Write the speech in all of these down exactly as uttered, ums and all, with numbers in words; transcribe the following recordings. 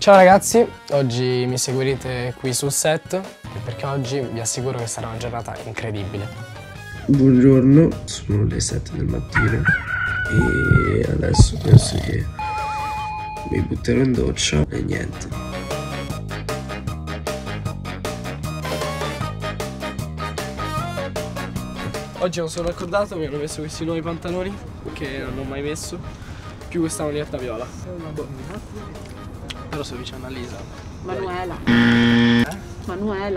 Ciao ragazzi, oggi mi seguirete qui sul set perché oggi vi assicuro che sarà una giornata incredibile. Buongiorno, sono le sette del mattino e adesso penso che mi butterò in doccia e niente. Oggi non sono accordato, mi hanno messo questi nuovi pantaloni che non ho mai messo, più questa maglietta viola. Boh. Però sto vicino a Lisa. Manuela. Eh? Manuela.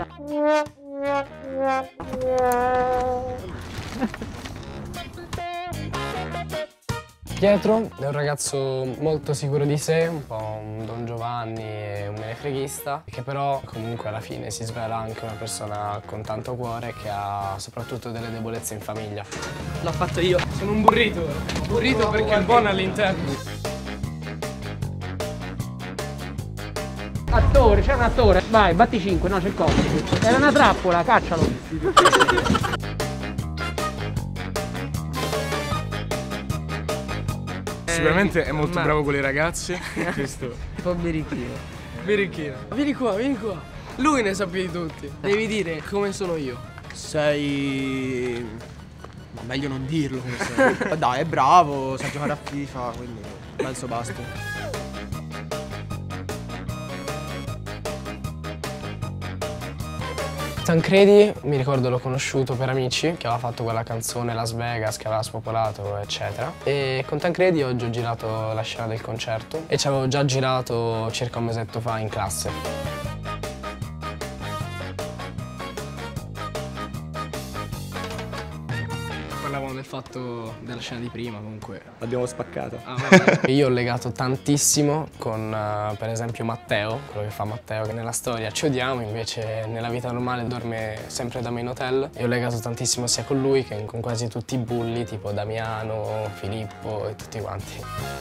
Pietro è un ragazzo molto sicuro di sé, un po' un Don Giovanni e un menefreghista, che però comunque alla fine si svela anche una persona con tanto cuore che ha soprattutto delle debolezze in famiglia. L'ho fatto io, sono un burrito, burrito perché è buono all'interno. Attore, c'è un attore, vai, batti cinque, no c'è il coso. Era una trappola, caccialo. Sicuramente è molto bravo con le ragazze. Questo. Un po' birichino. Birichino. Vieni qua, vieni qua. Lui ne sa più di tutti. Devi dire come sono io. Sei... ma meglio non dirlo come sei. Dai, è bravo, sa giocare a FIFA, quindi penso basta. Tancredi, mi ricordo l'ho conosciuto per amici, che aveva fatto quella canzone Las Vegas che aveva spopolato, eccetera. E con Tancredi oggi ho girato la scena del concerto e ci avevo già girato circa un mesetto fa in classe. Parlavamo del fatto della scena di prima, comunque. L'abbiamo spaccata. Ah, vabbè. Io ho legato tantissimo con, uh, per esempio, Matteo, quello che fa Matteo, che nella storia ci odiamo, invece nella vita normale dorme sempre da me in hotel. E ho legato tantissimo sia con lui che con quasi tutti i bulli, tipo Damiano, Filippo e tutti quanti.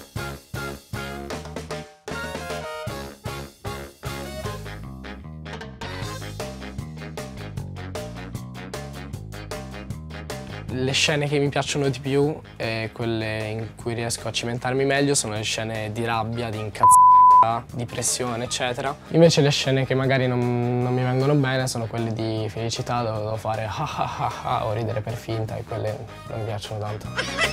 Le scene che mi piacciono di più e quelle in cui riesco a cimentarmi meglio sono le scene di rabbia, di incazzata, di pressione, eccetera. Invece le scene che magari non, non mi vengono bene sono quelle di felicità, dove devo fare ah ah ah ah o ridere per finta, e quelle non mi piacciono tanto.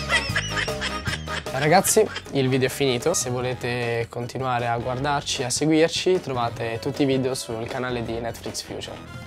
Ragazzi, il video è finito. Se volete continuare a guardarci e a seguirci, trovate tutti i video sul canale di Netflix Future.